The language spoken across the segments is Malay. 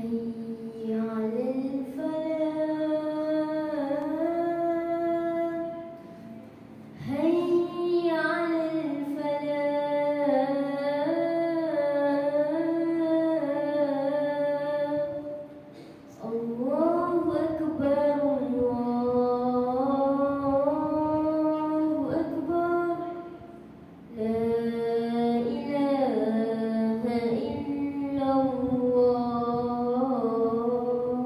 حي على الفلاح حي على الفلاح الله أكبر الله أكبر لا إله إلا الله.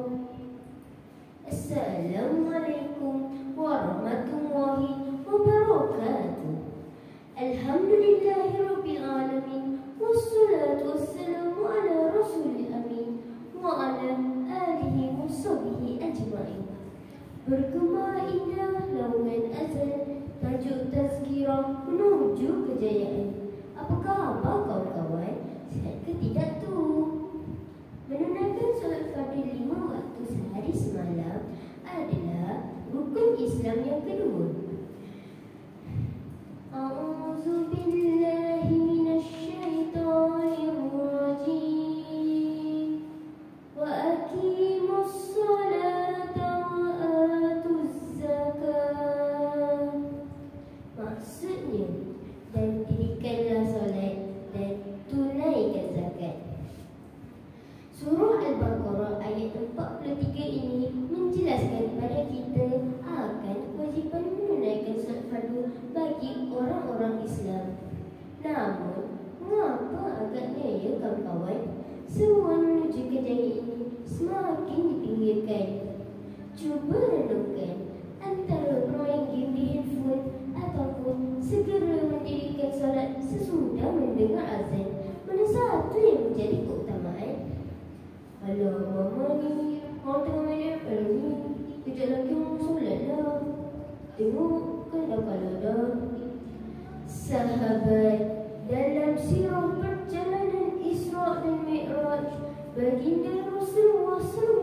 السلام عليكم ورحمة الله وبركاته. الحمد لله رب العالمين والصلاة والسلام على رسول الأمين وعلى آله وصحبه أجمعين. Bergema indah launan azan, tajuk tazkirah menuju kejayaan. Apa khabar kawan-kawan? Sihat ke tidak tu? Menunaikan solat fardu 5 waktu sehari semalam adalah rukun Islam yang kedua. A'udzu billahi minasyaitonir rajim. Wa aqimus salata wa atuz zakat. Maksudnya, dan dirikanlah solat dan tunaikan zakat. Surah Al-Baqarah ayat 43 ini menjelaskan kepada kita akan kewajipan menunaikan solat fardu bagi orang-orang Islam. Namun, mengapa agaknya ya kawan-kawan, semua menuju kejayaan ini semakin dipinggirkan? Cuba renungkan, antara bermain game di handphone ataupun segera mendirikan solat sesudah mendengar azan, mana satu yang menjadi keutamaan? Alah, mama ni orang tengah main apa ni? Kejap lagi orang solat lah. Tengok kan dah kalah dah. Sahabat, dalam sirah perjalanan Isra' dan Mi'raj, baginda Rasulullah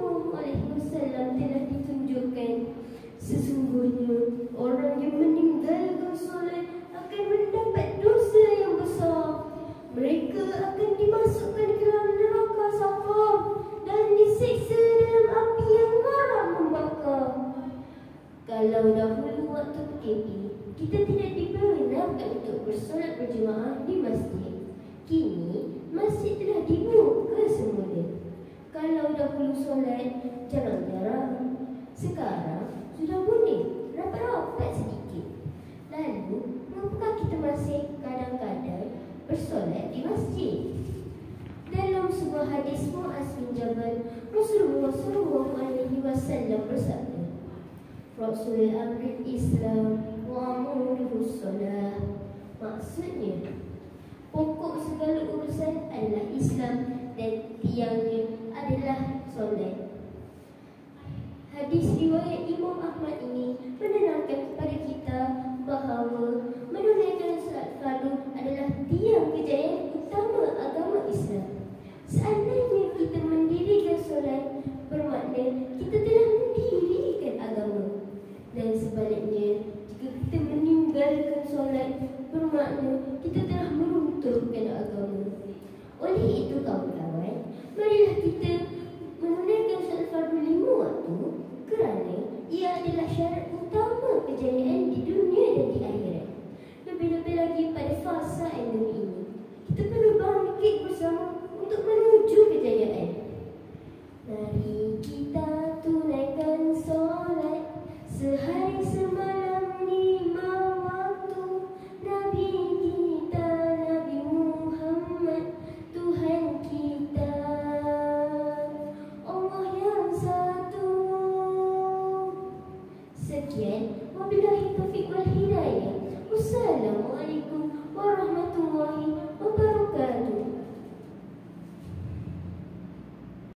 SAW telah ditunjukkan sesungguhnya orang yang meninggalkan solat akan mendapat dosa yang besar. Mereka akan dimasukkan ke dalam neraka Saqar dan disiksa dalam api yang marak membakar. Kalau dahulu waktu PKP, kita tidak dibenarkan untuk bersolat berjemaah di masjid. Kini, masjid telah dibuka semula. Kalau dahulu solat jarang-jarang, sekarang sudah boleh rapat-rapat sedikit. Lalu, mengapa kita masih kadang-kadang bersolat di masjid? Dalam sebuah hadis Mu'az bin Jabal, Rasulullah SAW bersabda, Rasul amri Islam wa amuruhu solah. Maksudnya, pokok segala urusan adalah Islam dan tiangnya adalah solat. Hadis riwayat Imam Ahmad ini